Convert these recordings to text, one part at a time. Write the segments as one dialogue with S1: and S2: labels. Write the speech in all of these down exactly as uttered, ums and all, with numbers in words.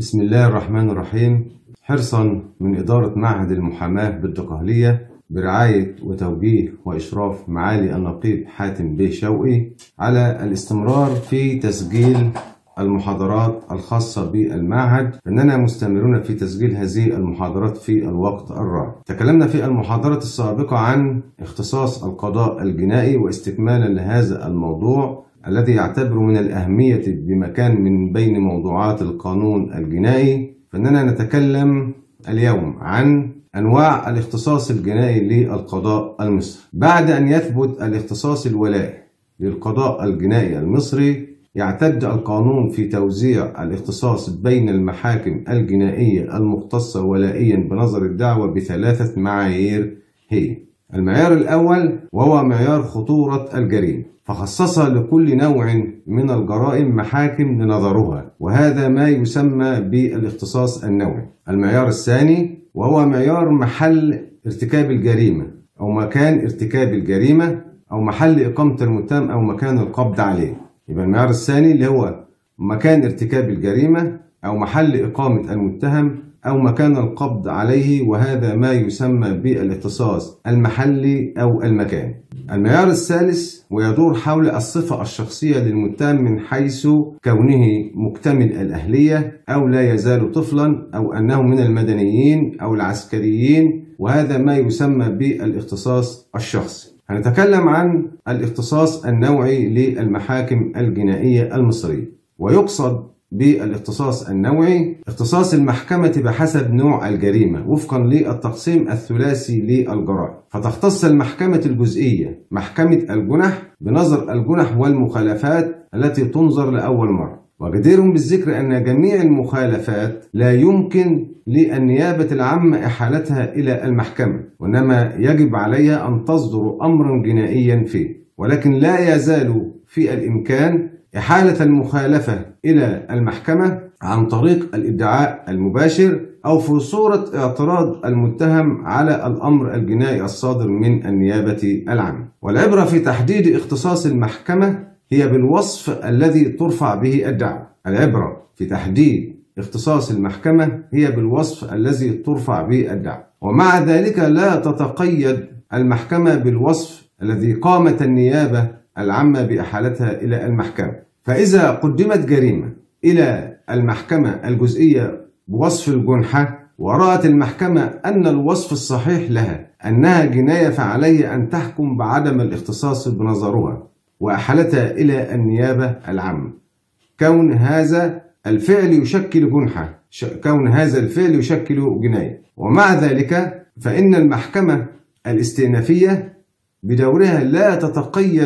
S1: بسم الله الرحمن الرحيم. حرصا من إدارة معهد المحاماة بالدقهلية برعاية وتوجيه وإشراف معالي النقيب حاتم بيه شوقي على الاستمرار في تسجيل المحاضرات الخاصة بالمعهد، فإننا مستمرون في تسجيل هذه المحاضرات في الوقت الراهن. تكلمنا في المحاضرة السابقة عن اختصاص القضاء الجنائي، واستكمالا لهذا الموضوع الذي يعتبر من الأهمية بمكان من بين موضوعات القانون الجنائي، فإننا نتكلم اليوم عن أنواع الاختصاص الجنائي للقضاء المصري. بعد أن يثبت الاختصاص الولائي للقضاء الجنائي المصري، يعتد القانون في توزيع الاختصاص بين المحاكم الجنائية المختصة ولائيا بنظر الدعوة بثلاثة معايير. هي المعيار الأول وهو معيار خطورة الجريمة، فخصص لكل نوع من الجرائم محاكم لنظرها، وهذا ما يسمى بالاختصاص النوعي. المعيار الثاني وهو معيار محل ارتكاب الجريمة أو مكان ارتكاب الجريمة أو محل إقامة المتهم أو مكان القبض عليه. يبقى المعيار الثاني اللي هو مكان ارتكاب الجريمة أو محل إقامة المتهم أو مكان القبض عليه، وهذا ما يسمى بالاختصاص المحلي أو المكان. المعيار الثالث ويدور حول الصفة الشخصية للمتهم من حيث كونه مكتمل الأهلية أو لا يزال طفلا أو أنه من المدنيين أو العسكريين، وهذا ما يسمى بالاختصاص الشخصي. هنتكلم عن الاختصاص النوعي للمحاكم الجنائية المصرية، ويقصد بالاختصاص النوعي اختصاص المحكمة بحسب نوع الجريمة وفقا للتقسيم الثلاثي للجرائم، فتختص المحكمة الجزئية محكمة الجنح بنظر الجنح والمخالفات التي تنظر لأول مرة. وجدير بالذكر أن جميع المخالفات لا يمكن للنيابة العامة إحالتها إلى المحكمة، وإنما يجب عليها أن تصدر أمرا جنائيا فيه، ولكن لا يزال في الإمكان إحالة المخالفة إلى المحكمة عن طريق الادعاء المباشر أو في صورة اعتراض المتهم على الأمر الجنائي الصادر من النيابة العامة. والعبرة في تحديد اختصاص المحكمة هي بالوصف الذي ترفع به الدعوة. العبرة في تحديد اختصاص المحكمة هي بالوصف الذي ترفع به الدعوة، ومع ذلك لا تتقيد المحكمة بالوصف الذي قامت النيابة العامة بإحالتها إلى المحكمة. فإذا قدمت جريمة إلى المحكمة الجزئية بوصف الجنحة ورأت المحكمة أن الوصف الصحيح لها أنها جناية، فعليه أن تحكم بعدم الاختصاص بنظرها وأحالتها إلى النيابة العامة. كون هذا الفعل يشكل جنحة، كون هذا الفعل يشكل جناية. ومع ذلك فإن المحكمة الاستئنافية بدورها لا تتقيد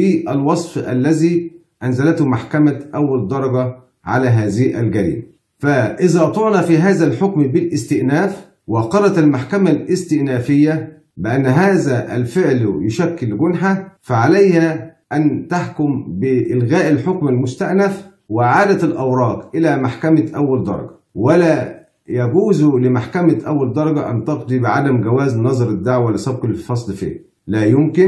S1: بالوصف الذي أنزلته محكمة أول درجة على هذه الجريمة. فإذا طعن في هذا الحكم بالاستئناف وقررت المحكمة الاستئنافية بأن هذا الفعل يشكل جنحة، فعليها أن تحكم بإلغاء الحكم المستأنف وإعادة الأوراق إلى محكمة أول درجة، ولا يجوز لمحكمة أول درجة أن تقضي بعدم جواز نظر الدعوة لسبق الفصل فيه. لا يمكن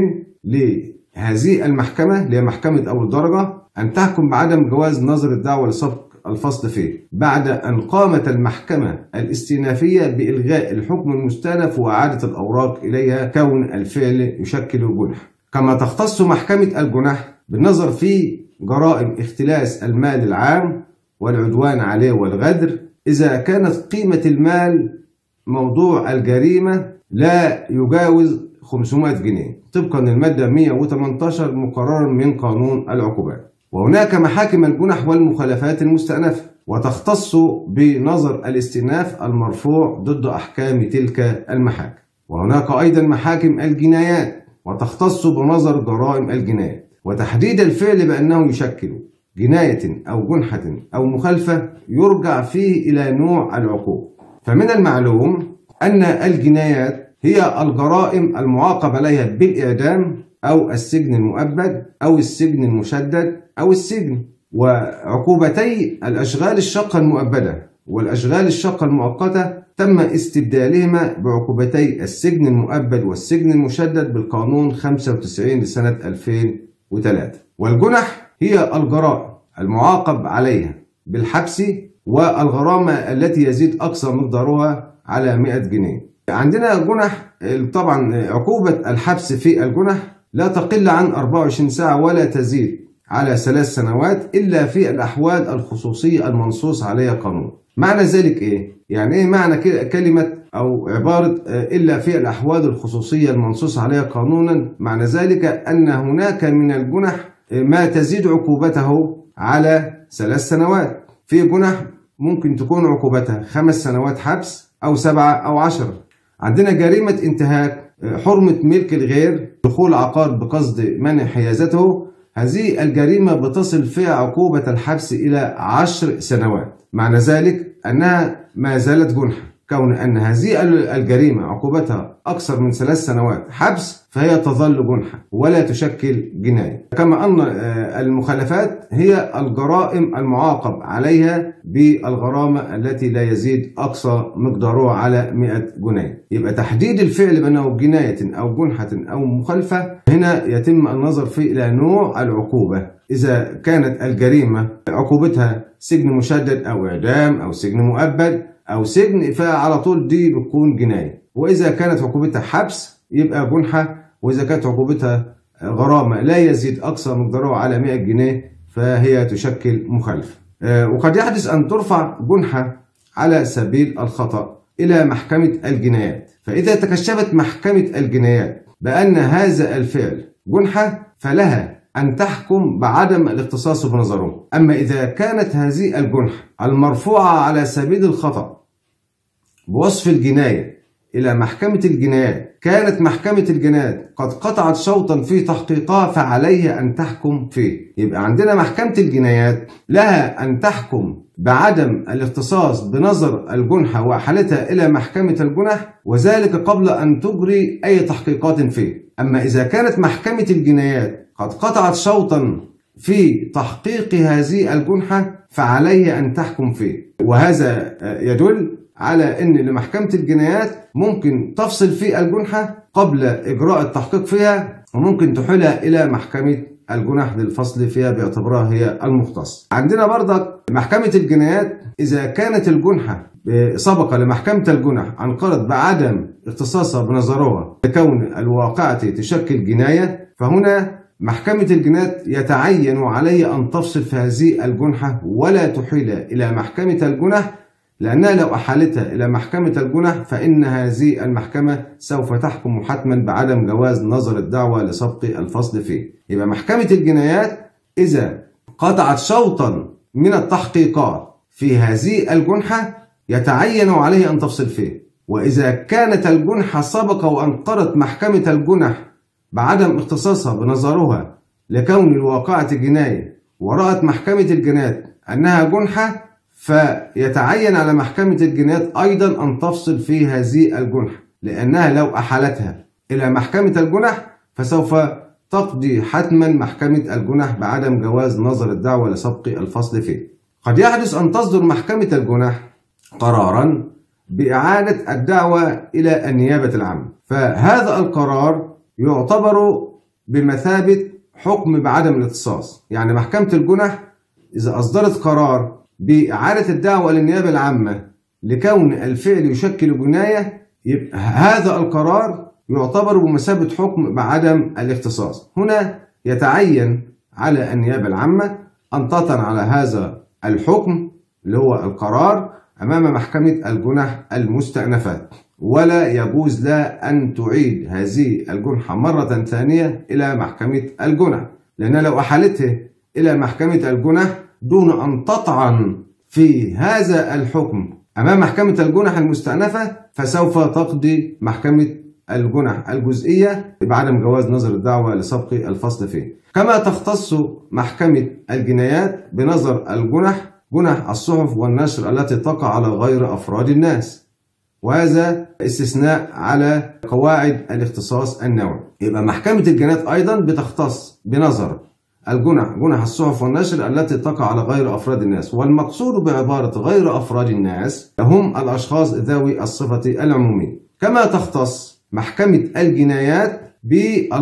S1: لهذه المحكمة اللي هي محكمة أول درجة أن تحكم بعدم جواز نظر الدعوة لسبق الفصل فيه بعد أن قامت المحكمة الاستئنافية بإلغاء الحكم المستأنف وإعادة الأوراق إليها كون الفعل يشكل جنح. كما تختص محكمة الجنح بالنظر في جرائم اختلاس المال العام والعدوان عليه والغدر إذا كانت قيمة المال موضوع الجريمة لا يجاوز خمسمائة جنيه طبقا للمادة مئة وثمانية عشر مقررا من قانون العقوبات. وهناك محاكم الجنح والمخالفات المستأنفة، وتختص بنظر الاستئناف المرفوع ضد أحكام تلك المحاكم. وهناك أيضا محاكم الجنايات، وتختص بنظر جرائم الجنايات وتحديد الفعل بأنه يشكل جناية أو جنحة أو مخالفة يرجع فيه إلى نوع العقوبة. فمن المعلوم أن الجنايات هي الجرائم المعاقب عليها بالإعدام أو السجن المؤبد أو السجن المشدد أو السجن، وعقوبتي الأشغال الشاقة المؤبدة والأشغال الشاقة المؤقتة تم استبدالهما بعقوبتي السجن المؤبد والسجن المشدد بالقانون خمسة وتسعين لسنة ألفين وثلاثة. والجنح هي الجرائم المعاقب عليها بالحبس والغرامة التي يزيد أقصى مقدارها على مئة جنيه. عندنا جنح، طبعا عقوبة الحبس في الجنح لا تقل عن أربعة وعشرين ساعة ولا تزيد على ثلاث سنوات إلا في الأحوال الخصوصية المنصوص عليها قانون. معنى ذلك إيه؟ يعني إيه معنى كلمة أو عبارة إلا في الأحوال الخصوصية المنصوص عليها قانونا؟ معنى ذلك أن هناك من الجنح ما تزيد عقوبته على ثلاث سنوات. في جنح ممكن تكون عقوبتها خمس سنوات حبس أو سبعة أو عشرة. عندنا جريمة انتهاك، حرمة ملك الغير، دخول عقار بقصد منع حيازته، هذه الجريمة بتصل فيها عقوبة الحبس إلى عشر سنوات. معنى ذلك أنها ما زالت جنحة، كون أن هذه الجريمة عقوبتها أكثر من ثلاث سنوات حبس فهي تظل جنحة ولا تشكل جناية. كما أن المخالفات هي الجرائم المعاقب عليها بالغرامة التي لا يزيد أقصى مقدارها على مئة جنيه. يبقى تحديد الفعل بأنه جناية أو جنحة أو مخالفة هنا يتم النظر فيه إلى نوع العقوبة. إذا كانت الجريمة عقوبتها سجن مشدد أو إعدام أو سجن مؤبد أو سجن فعلى طول دي بتكون جناية. وإذا كانت عقوبتها حبس يبقى جنحة، وإذا كانت عقوبتها غرامة لا يزيد أقصى مقدارها على مئة جنيه فهي تشكل مخالفة. وقد يحدث أن ترفع جنحة على سبيل الخطأ إلى محكمة الجنايات، فإذا تكشفت محكمة الجنايات بأن هذا الفعل جنحة فلها أن تحكم بعدم الاختصاص بنظره. أما إذا كانت هذه الجنحة المرفوعة على سبيل الخطأ بوصف الجناية إلى محكمة الجنايات كانت محكمة الجنايات قد قطعت شوطا في تحقيقها فعليها أن تحكم فيه. يبقى عندنا محكمة الجنايات لها أن تحكم بعدم الاختصاص بنظر الجنحة وأحالتها إلى محكمة الجنح، وذلك قبل أن تجري أي تحقيقات فيه. أما إذا كانت محكمة الجنايات قد قطعت شوطا في تحقيق هذه الجنحة فعليها أن تحكم فيه. وهذا يدل على أن لمحكمة الجنايات ممكن تفصل في الجنحة قبل إجراء التحقيق فيها، وممكن تحيلها إلى محكمة الجنح للفصل فيها باعتبارها هي المختص. عندنا برضك محكمة الجنايات إذا كانت الجنحة سبق لمحكمة الجنح أنقرت بعدم اختصاصها بنظرها لكون الواقعة تشكل جناية، فهنا محكمة الجنايات يتعين عليها أن تفصل في هذه الجنحة ولا تحيل إلى محكمة الجنح، لأنها لو أحالتها إلى محكمة الجنح فإن هذه المحكمة سوف تحكم حتما بعدم جواز نظر الدعوة لسبق الفصل فيه. يبقى محكمة الجنايات إذا قطعت شوطا من التحقيقات في هذه الجنحة يتعين عليه أن تفصل فيه. وإذا كانت الجنحة سبق وأنقرت محكمة الجنح بعدم اختصاصها بنظرها لكون الواقعة جناية ورأت محكمة الجنايات أنها جنحة فيتعين على محكمة الجنايات أيضا أن تفصل في هذه الجنحة، لأنها لو أحالتها إلى محكمة الجنح فسوف تقضي حتما محكمة الجنح بعدم جواز نظر الدعوة لسبق الفصل فيه. قد يحدث أن تصدر محكمة الجنح قرارا بإعادة الدعوة إلى النيابة العامة، فهذا القرار يعتبر بمثابة حكم بعدم الاختصاص. يعني محكمة الجنح إذا أصدرت قرار بإعادة الدعوة للنيابة العامة لكون الفعل يشكل جناية، يبقى هذا القرار يعتبر بمثابة حكم بعدم الاختصاص. هنا يتعين على النيابة العامة أن تطعن على هذا الحكم اللي هو القرار أمام محكمة الجنح المستأنفات، ولا يجوز لها أن تعيد هذه الجنحة مرة ثانية إلى محكمة الجنح، لأنها لو أحالته إلى محكمة الجنح دون أن تطعن في هذا الحكم أمام محكمة الجنح المستأنفة فسوف تقضي محكمة الجنح الجزئية بعدم جواز نظر الدعوة لسبق الفصل فيه. كما تختص محكمة الجنايات بنظر الجنح جنح الصحف والنشر التي تقع على غير أفراد الناس، وهذا استثناء على قواعد الاختصاص النوعي. يبقى محكمة الجنايات أيضا بتختص بنظر الجنح جنح الصحف والنشر التي تقع على غير أفراد الناس، والمقصود بعبارة غير أفراد الناس هم الأشخاص ذوي الصفة العمومية. كما تختص محكمة الجنايات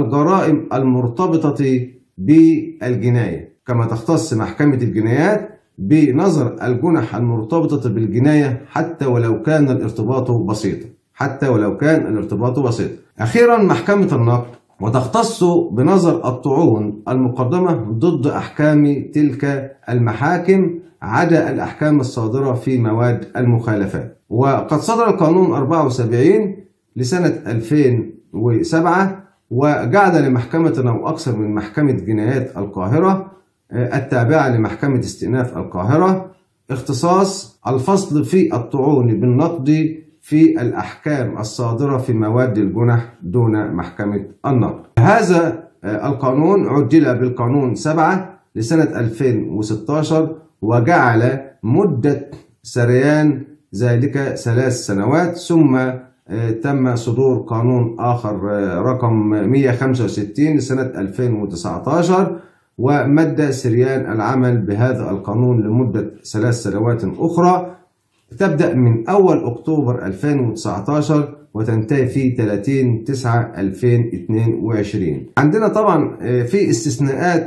S1: بالجرائم المرتبطة بالجناية، كما تختص محكمة الجنايات بنظر الجنح المرتبطة بالجناية حتى ولو كان الارتباط بسيطا حتى ولو كان الارتباط بسيطا. أخيرا محكمة النقد وتختص بنظر الطعون المقدمة ضد أحكام تلك المحاكم عدا الأحكام الصادرة في مواد المخالفات. وقد صدر القانون أربعة وسبعين لسنة ألفين وسبعة وجعل لمحكمة أو أكثر من محكمة جنايات القاهرة التابعة لمحكمة استئناف القاهرة اختصاص الفصل في الطعون بالنقد في الأحكام الصادرة في مواد الجنح دون محكمة النقد. هذا القانون عدل بالقانون سبعة لسنة ألفين وستة عشر وجعل مدة سريان ذلك ثلاث سنوات، ثم تم صدور قانون آخر رقم مئة وخمسة وستين لسنة ألفين وتسعة عشر ومد سريان العمل بهذا القانون لمدة ثلاث سنوات أخرى تبدأ من أول أكتوبر ألفين وتسعة عشر وتنتهي في ثلاثين تسعة ألفين واثنين وعشرين. عندنا طبعا في استثناءات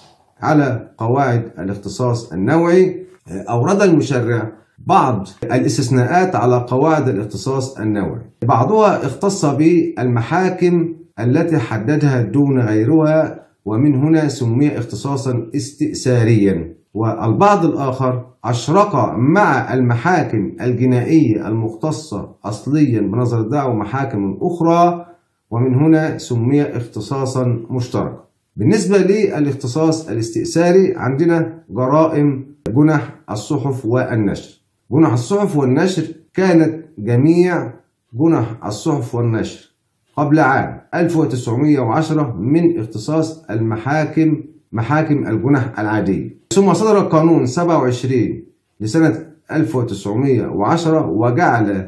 S1: على قواعد الاختصاص النوعي. أورد المشرع بعض الاستثناءات على قواعد الاختصاص النوعي، بعضها اختص بالمحاكم التي حددها دون غيرها ومن هنا سمي اختصاصا استئثاريا، والبعض الآخر أشرق مع المحاكم الجنائية المختصة أصليا بنظر الدعوة محاكم أخرى ومن هنا سمي اختصاصا مشتركا. بالنسبة للاختصاص الاستئثاري عندنا جرائم جنح الصحف والنشر. جنح الصحف والنشر كانت جميع جنح الصحف والنشر قبل عام ألف وتسعمئة وعشرة من اختصاص المحاكم محاكم الجنح العادية، ثم صدر القانون سبعة وعشرين لسنة ألف وتسعمئة وعشرة وجعل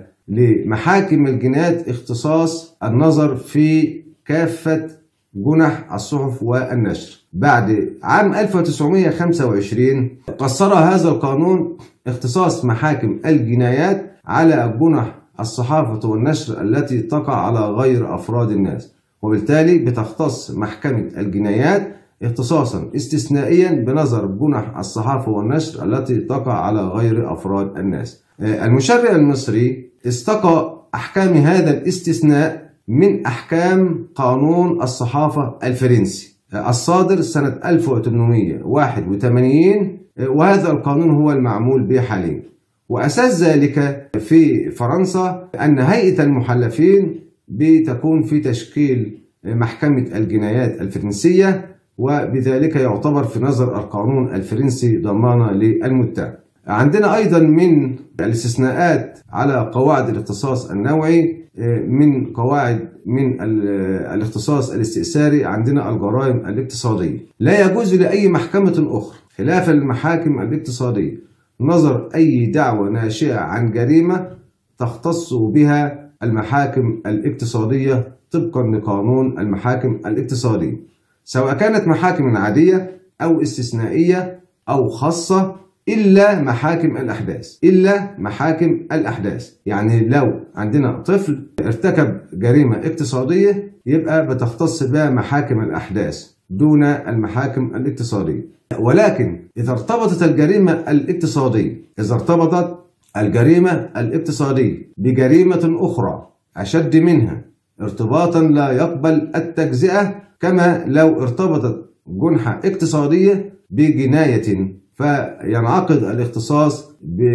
S1: لمحاكم الجنايات اختصاص النظر في كافة جنح الصحف والنشر. بعد عام ألف وتسعمئة وخمسة وعشرين قصر هذا القانون اختصاص محاكم الجنايات على جنح الصحافة والنشر التي تقع على غير أفراد الناس، وبالتالي بتختص محكمة الجنايات اختصاصا استثنائيا بنظر جنح الصحافة والنشر التي تقع على غير أفراد الناس. المشرع المصري استقى أحكام هذا الاستثناء من أحكام قانون الصحافة الفرنسي الصادر سنة ألف وثمانمئة وواحد وثمانين، وهذا القانون هو المعمول به حاليا. وأساس ذلك في فرنسا أن هيئة المحلفين بتكون في تشكيل محكمة الجنايات الفرنسية، وبذلك يعتبر في نظر القانون الفرنسي ضمانة للمتهم. عندنا أيضا من الاستثناءات على قواعد الاختصاص النوعي من قواعد من الاختصاص الاستئثاري عندنا الجرائم الاقتصادية. لا يجوز لأي محكمة أخرى خلاف المحاكم الاقتصادية نظر أي دعوى ناشئة عن جريمة تختص بها المحاكم الاقتصادية طبقا لقانون المحاكم الاقتصادية، سواء كانت محاكم عادية أو استثنائية أو خاصة، إلا محاكم الأحداث إلا محاكم الأحداث. يعني لو عندنا طفل ارتكب جريمة اقتصادية يبقى بتختص بها محاكم الأحداث دون المحاكم الاقتصادية. ولكن إذا ارتبطت الجريمة الاقتصادية إذا ارتبطت الجريمة الاقتصادية بجريمة أخرى أشد منها ارتباطا لا يقبل التجزئة، كما لو ارتبطت جنحة اقتصادية بجناية، فينعقد الاختصاص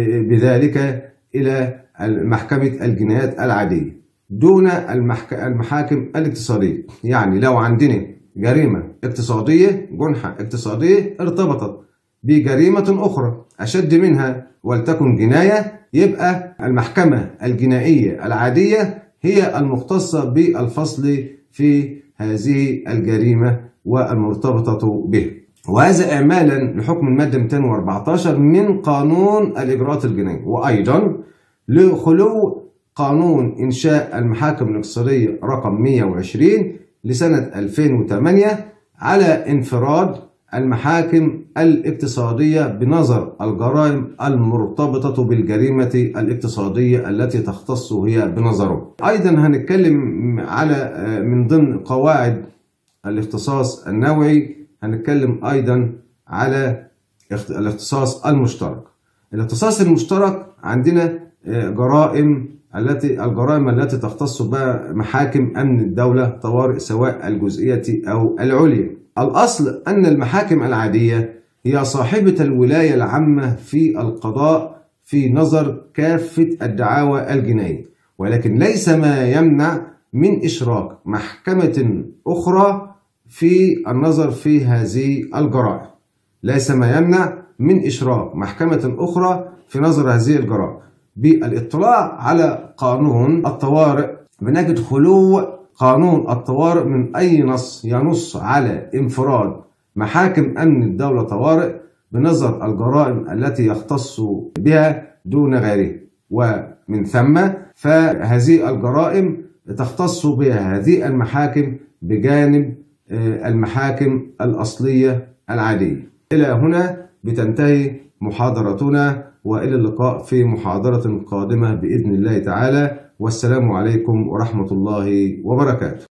S1: بذلك إلى محكمة الجنايات العادية دون المحاكم الاقتصادية. يعني لو عندنا جريمة اقتصادية جنحة اقتصادية ارتبطت بجريمة أخرى أشد منها ولتكن جناية، يبقى المحكمة الجنائية العادية هي المختصة بالفصل في هذه الجريمة والمرتبطة به. وهذا إعمالا لحكم المادة مئتين وأربعة عشر من قانون الإجراءات الجنائية، وأيضا لخلو قانون إنشاء المحاكم الاقتصادية رقم مئة وعشرين لسنة ألفين وثمانية على انفراد المحاكم الاقتصادية بنظر الجرائم المرتبطة بالجريمة الاقتصادية التي تختص هي بنظره. أيضا هنتكلم على من ضمن قواعد الاختصاص النوعي هنتكلم أيضا على الاختصاص المشترك. الاختصاص المشترك عندنا جرائم التي الجرائم التي تختص بها محاكم أمن الدولة طوارئ سواء الجزئية أو العليا. الأصل أن المحاكم العادية هي صاحبة الولاية العامة في القضاء في نظر كافة الدعاوى الجنائية، ولكن ليس ما يمنع من إشراك محكمة أخرى في النظر في هذه الجرائم. ليس ما يمنع من إشراك محكمة أخرى في نظر هذه الجرائم. بالاطلاع على قانون الطوارئ بنجد خلو قانون الطوارئ من أي نص ينص على انفراد محاكم أمن الدولة طوارئ بنظر الجرائم التي يختص بها دون غيره، ومن ثم فهذه الجرائم تختص بها هذه المحاكم بجانب المحاكم الأصلية العادية. إلى هنا بتنتهي محاضرتنا، وإلى اللقاء في محاضرة قادمة بإذن الله تعالى، والسلام عليكم ورحمة الله وبركاته.